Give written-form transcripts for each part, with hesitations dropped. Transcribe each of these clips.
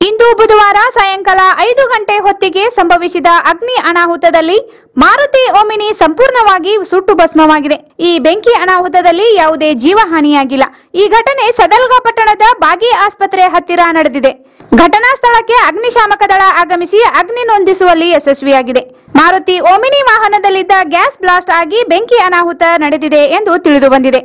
ಇಂದು ಬುಧವಾರ ಸಾಯಂಕಾಲ 5 ಗಂಟೆ ಹೊತ್ತಿಗೆ ಸಂಭವಿಸಿದ ಅಗ್ನಿ ಅನಾಹುತದಲ್ಲಿ ಮಾರುತಿ ಓಮಿನಿ ಸಂಪೂರ್ಣವಾಗಿ ಸುಟ್ಟು ಭಸ್ಮವಾಗಿದೆ. ಈ ಬೆಂಕಿ ಅನಾಹುತದಲ್ಲಿ ಯಾವುದೇ ಜೀವಹಾನಿಯಾಗಿಲ್ಲ. ಈ ಘಟನೆ ಸದಲಗಾ ಪಟ್ಟಣದ ಬಾಗಿ ಆಸ್ಪತ್ರೆ ಹತ್ತಿರ ನಡೆದಿದೆ. ಘಟನಾ ಸ್ಥಳಕ್ಕೆ ಅಗ್ನಿಶಾಮಕ ದಳ ಆಗಮಿಸಿ ಅಗ್ನಿ ನೊಂದಿಸುವಲ್ಲಿ ಯಶಸ್ವಿಯಾಗಿದೆ. ಮಾರುತಿ ಓಮಿನಿ ವಾಹನದಲ್ಲಿದ್ದ ಗ್ಯಾಸ್ ಬ್ಲಾಸ್ಟ್ ಆಗಿ ಬೆಂಕಿ ಅನಾಹುತ ನಡೆದಿದೆ ಎಂದು ತಿಳಿದುಬಂದಿದೆ.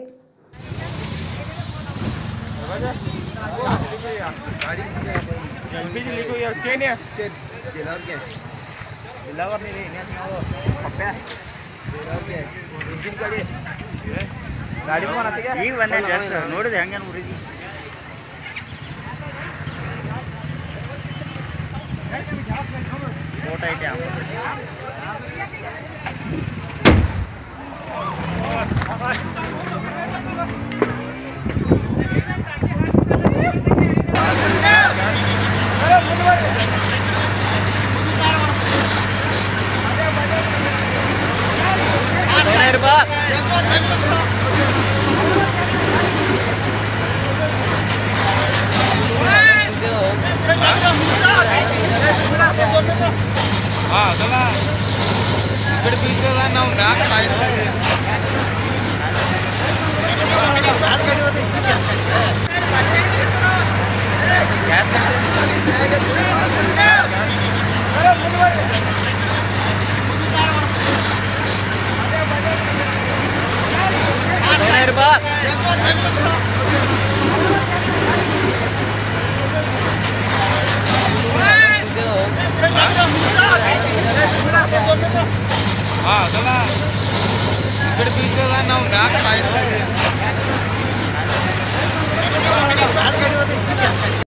ನೋಡಿದೆ ಹಂಗೆ ಊರಿಗೆ ಫೋಟೋ ಐತೆ ನಾವು